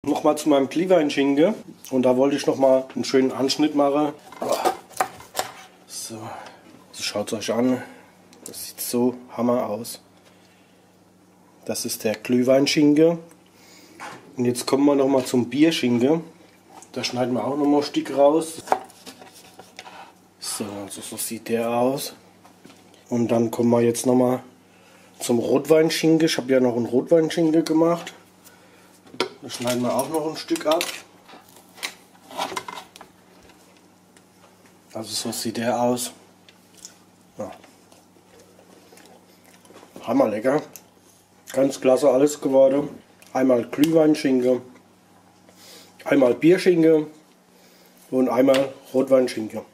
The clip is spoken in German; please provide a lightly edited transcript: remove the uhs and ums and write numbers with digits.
Nochmal zu meinem Glühweinschinken und da wollte ich nochmal einen schönen Anschnitt machen. So, schaut es euch an. Das sieht so hammer aus. Das ist der Glühweinschinken. Und jetzt kommen wir nochmal zum Bierschinken. Da schneiden wir auch nochmal ein Stück raus. So, also so sieht der aus. Und dann kommen wir jetzt nochmal zum Rotweinschinken. Ich habe ja noch einen Rotweinschinken gemacht. Da schneiden wir auch noch ein Stück ab. Also so sieht der aus. Ja. Hammer lecker. Ganz klasse alles geworden. Einmal Glühweinschinken, einmal Bierschinken und einmal Rotweinschinken.